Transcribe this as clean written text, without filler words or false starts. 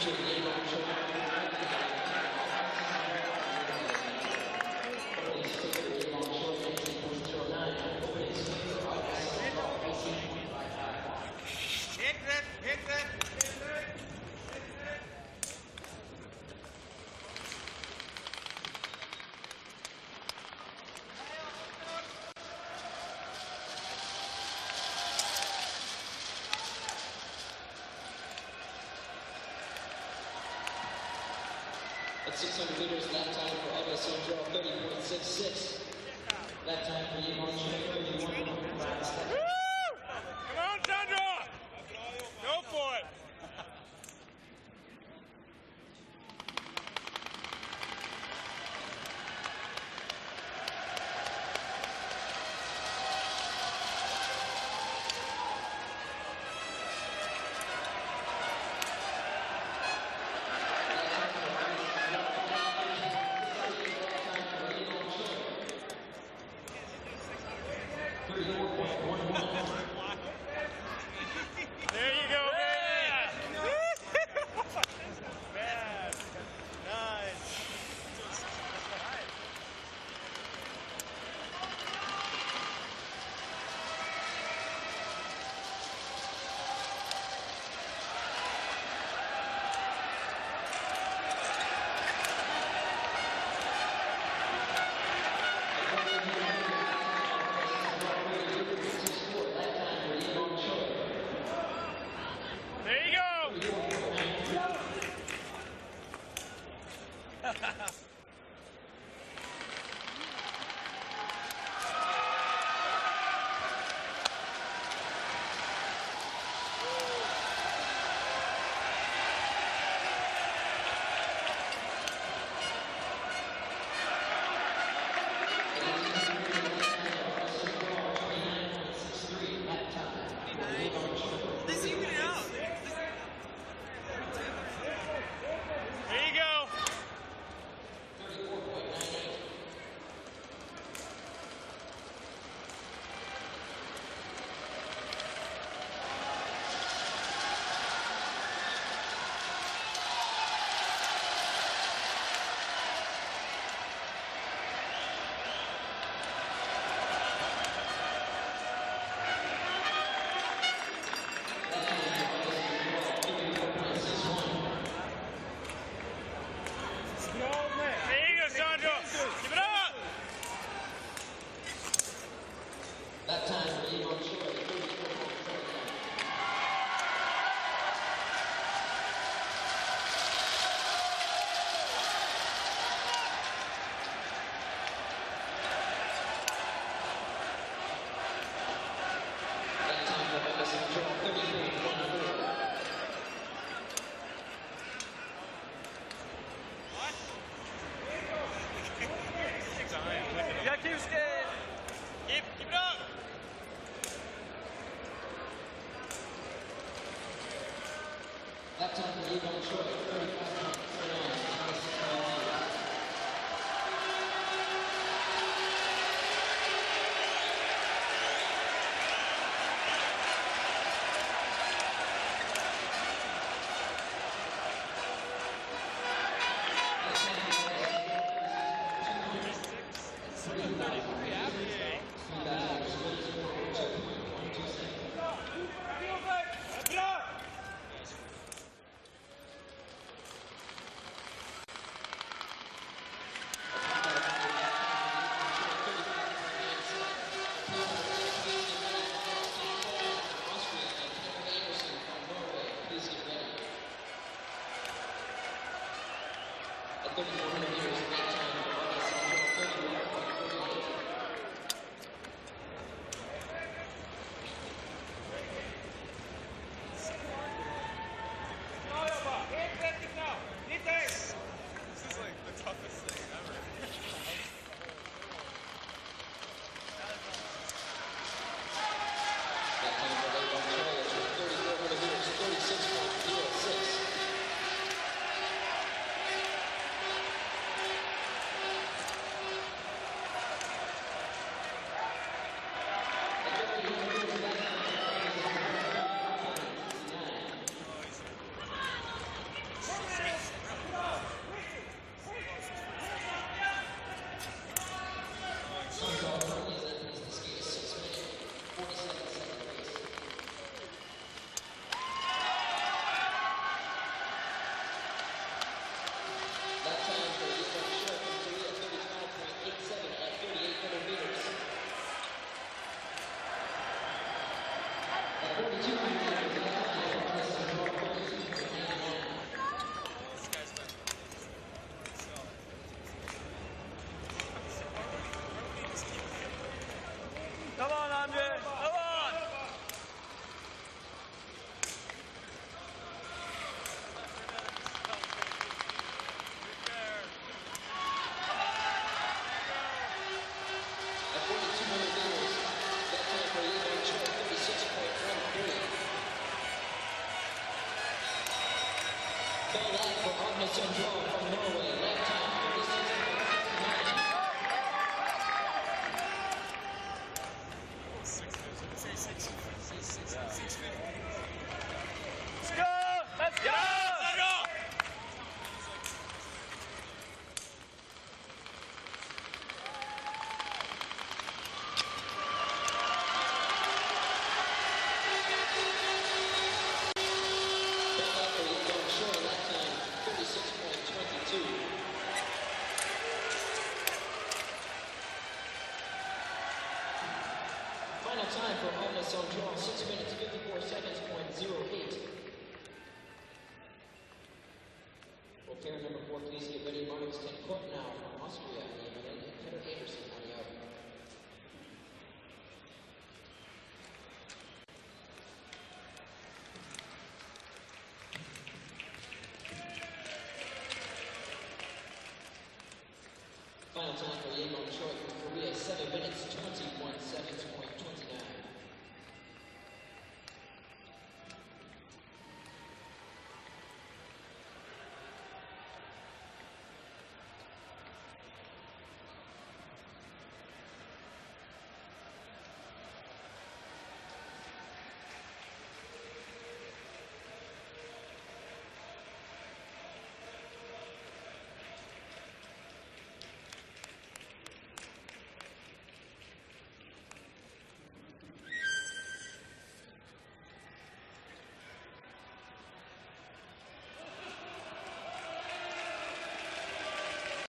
At 600 meters, that time for Adne Sondral, 30.66. That time for Adne Sondral, 31.5. Come on, Sondral! Go for it! There you go, man! Man, nice. There you go! There you go. There you go, Sondral. Keep it up. That time for Adne Sondral, 34.49. That time for Adne Sondral, 34.14. You got to keep scared. Keep it up. That time for Adne Sondral, 35.49. At 3,400 meters, that time for Adne Sondral, 31.48. This is like the toughest thing ever. That time for Adne Sondral, 3,400 meters, 36.06. Fell out for Adne Sondral from Norway. Lap time 36.9. Let's go! Let's go! Final time for Adne Sondral, 6 minutes, 54 seconds, .08. Well, pair number 4, please get ready. Marks 10 court now from Austria. And Peter Anderson on the out. Final time for Yamon Choi from Korea, 7 minutes,